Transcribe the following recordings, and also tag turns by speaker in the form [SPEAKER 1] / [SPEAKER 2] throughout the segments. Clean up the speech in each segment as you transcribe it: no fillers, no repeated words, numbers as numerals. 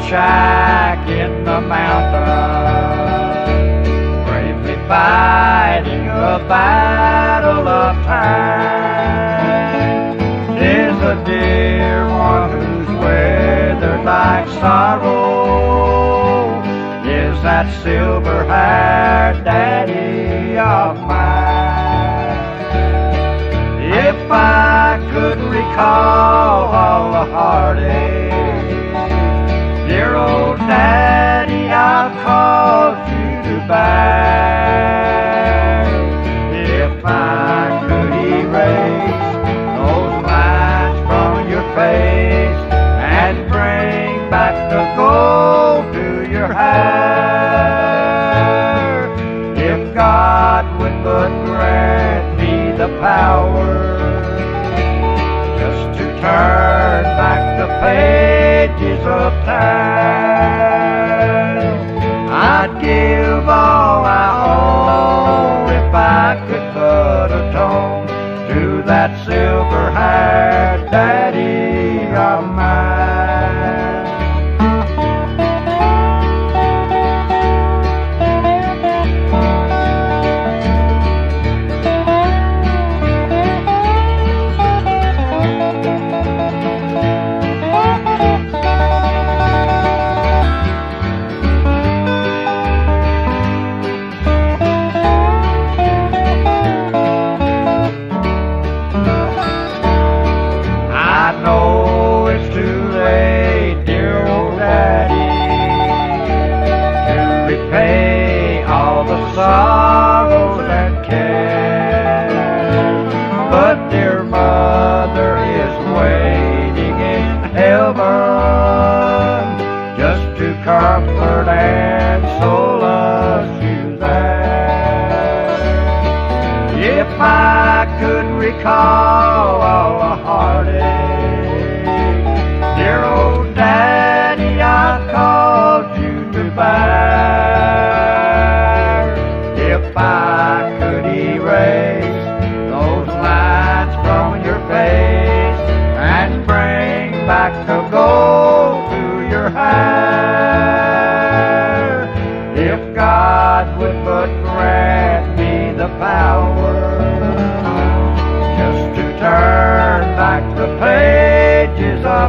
[SPEAKER 1] shack in the mountains, bravely fighting a battle of time. 'Tis a dear one who's weathered like sorrow, is that silver-haired daddy of mine. If I could recall all the heartache, dear old daddy, I've called you to bear. If I could erase those lines from your face and bring back the gold to your hair, if God would but grant me the power just to turn back the pages of time, I'd give all I own if I could but atone to that silver-haired daddy of mine. I know it's too late, dear old daddy, to repay all the sorrows and cares, but dear mother is waiting in heaven just to comfort and solace you there. If I could recall all the heartache, dear old daddy, I've called you to bear. If I could erase those lines from your face and bring back the gold to your hair, if God would but grant me the power just to turn back the pages of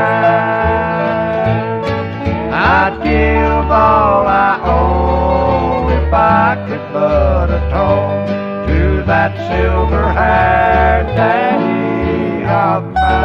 [SPEAKER 1] time, I'd give all I own if I could but atone to that silver-haired daddy of mine.